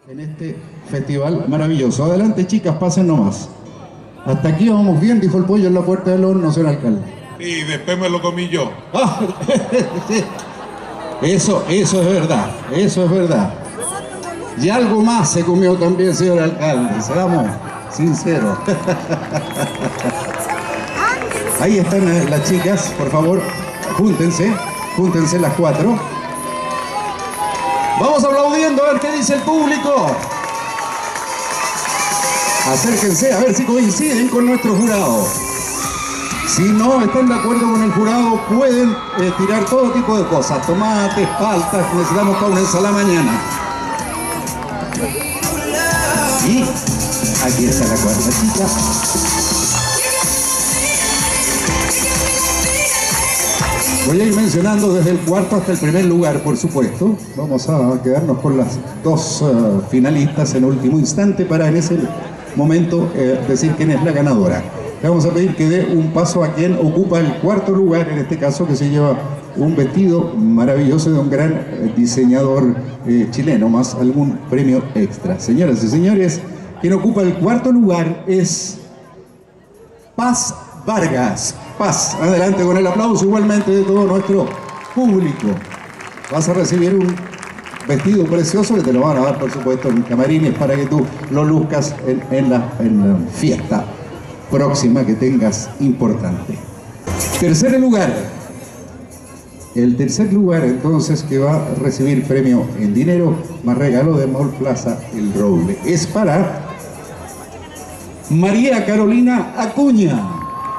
en este festival maravilloso. Adelante, chicas, pasen nomás. Hasta aquí vamos bien, dijo el pollo en la puerta del horno, señor alcalde. Y después me lo comí yo. Ah, eso es verdad, eso es verdad. Y algo más se comió también, señor alcalde, seamos sinceros. Ahí están las chicas, por favor, júntense las cuatro. Vamos aplaudiendo a ver qué dice el público. Acérquense a ver si coinciden con nuestro jurado. Si no están de acuerdo con el jurado, pueden tirar todo tipo de cosas. Tomates, paltas, necesitamos para una ensalada mañana. Y aquí está la cuarta chica. Voy a ir mencionando desde el cuarto hasta el primer lugar, por supuesto. Vamos a quedarnos con las dos finalistas en último instante para en ese momento decir quién es la ganadora. Le vamos a pedir que dé un paso a quien ocupa el cuarto lugar, en este caso, que se lleva un vestido maravilloso de un gran diseñador chileno, más algún premio extra. Señoras y señores, quien ocupa el cuarto lugar es Paz Vargas. Paz, adelante con el aplauso igualmente de todo nuestro público. Vas a recibir un vestido precioso que te lo van a dar, por supuesto, en camarines para que tú lo luzcas en la fiesta próxima que tengas importante. Tercer lugar. El tercer lugar, entonces, que va a recibir premio en dinero más regalo de Mall Plaza El Roble, es para María Carolina Acuña.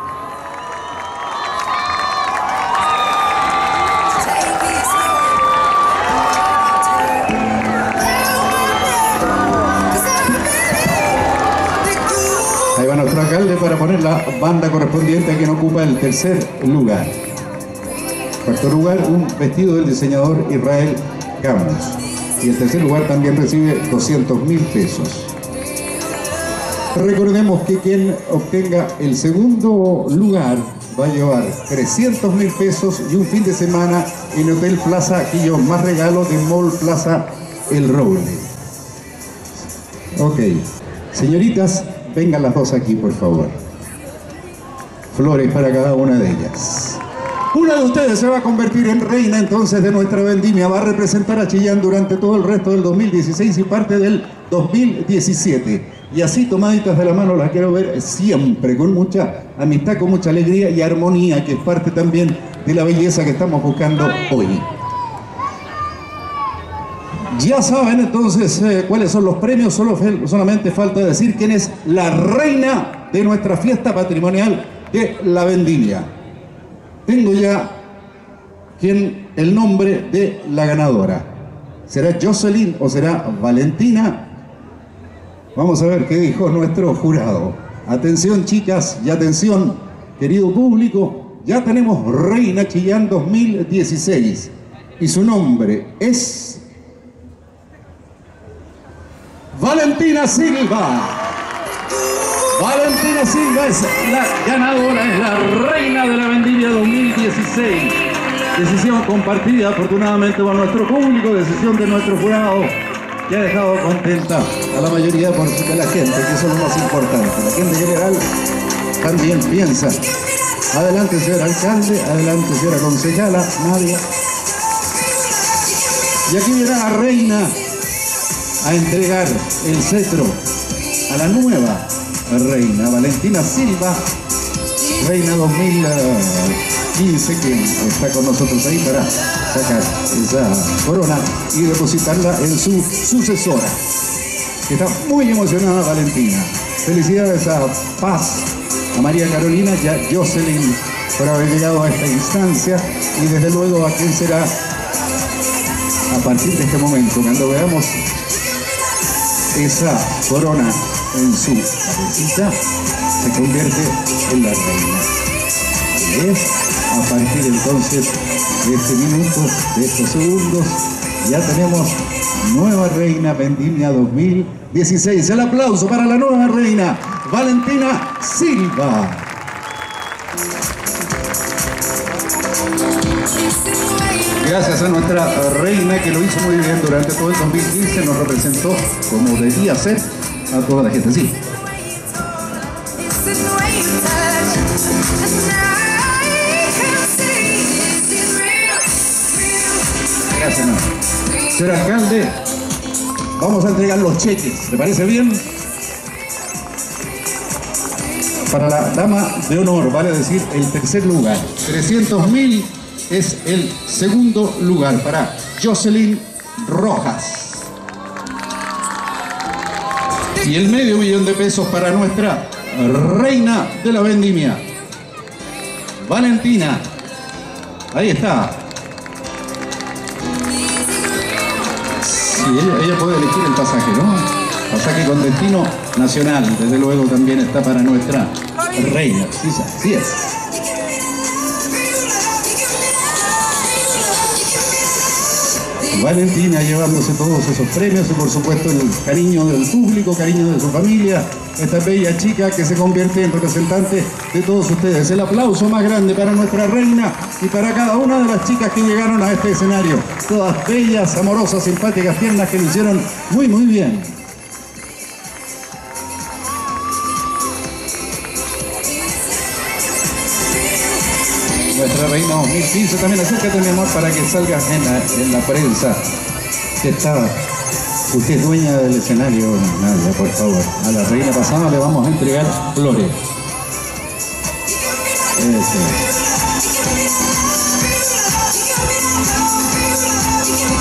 Ahí va nuestro alcalde para poner la banda correspondiente a quien ocupa el tercer lugar. Cuarto lugar, un vestido del diseñador Israel Camus. Y el tercer lugar también recibe 200.000 pesos. Recordemos que quien obtenga el segundo lugar va a llevar 300.000 pesos y un fin de semana en Hotel Plaza Quillón, más regalo de Mall Plaza El Roble. Ok, señoritas, vengan las dos aquí, por favor. Flores para cada una de ellas. Una de ustedes se va a convertir en reina entonces de nuestra vendimia. Va a representar a Chillán durante todo el resto del 2016 y parte del 2017. Y así tomaditas de la mano las quiero ver siempre, con mucha amistad, con mucha alegría y armonía, que es parte también de la belleza que estamos buscando hoy. Ya saben entonces cuáles son los premios, solamente falta decir quién es la reina de nuestra fiesta patrimonial de la vendimia. Tengo ya el nombre de la ganadora. ¿Será Jocelyn o será Valentina? Vamos a ver qué dijo nuestro jurado. Atención, chicas, y atención, querido público, ya tenemos Reina Chillán 2016 y su nombre es Valentina Silva. Valentina Silva es la ganadora, es la reina de la vendimia 2016. Decisión compartida afortunadamente por nuestro público, decisión de nuestro jurado, que ha dejado contenta a la mayoría de la gente, que eso es lo más importante. La gente en general también piensa. Adelante, señor alcalde, adelante, señora concejala, Nadia. Y aquí viene la reina a entregar el cetro a la nueva reina, Valentina Silva, reina 2015, que está con nosotros ahí para sacar esa corona y depositarla en su sucesora. Está muy emocionada Valentina. Felicidades a Paz, a María Carolina y a Jocelyn por haber llegado a esta instancia, y desde luego a quien será a partir de este momento, cuando veamos esa corona en su cabecita, se convierte en la reina. ¿Ves? A partir entonces de este minuto, de estos segundos, ya tenemos nueva reina vendimia 2016. El aplauso para la nueva reina, Valentina Silva. Gracias a nuestra reina que lo hizo muy bien durante todo el 2015, nos representó como debía ser a toda la gente. Sí. Gracias, no. Señor alcalde, vamos a entregar los cheques. ¿Le parece bien? Para la dama de honor, vale decir, el tercer lugar. 300.000 es el segundo lugar para Jocelyn Rojas. Y el $500.000 de pesos para nuestra reina de la vendimia, Valentina. Ahí está. Sí, ella puede elegir el pasaje, ¿no? Pasaje con destino nacional, desde luego también está para nuestra reina. Sí, así es. Valentina llevándose todos esos premios y por supuesto el cariño del público, cariño de su familia, esta bella chica que se convierte en representante de todos ustedes. El aplauso más grande para nuestra reina y para cada una de las chicas que llegaron a este escenario. Todas bellas, amorosas, simpáticas, tiernas, que lo hicieron muy bien. Nuestra reina 2015, también acércate, mi amor, para que salgas en la prensa. Que está, usted es dueña del escenario, Nadia, por favor. A la reina pasada le vamos a entregar flores. Eso.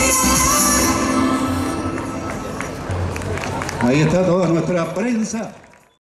Ahí está toda nuestra prensa.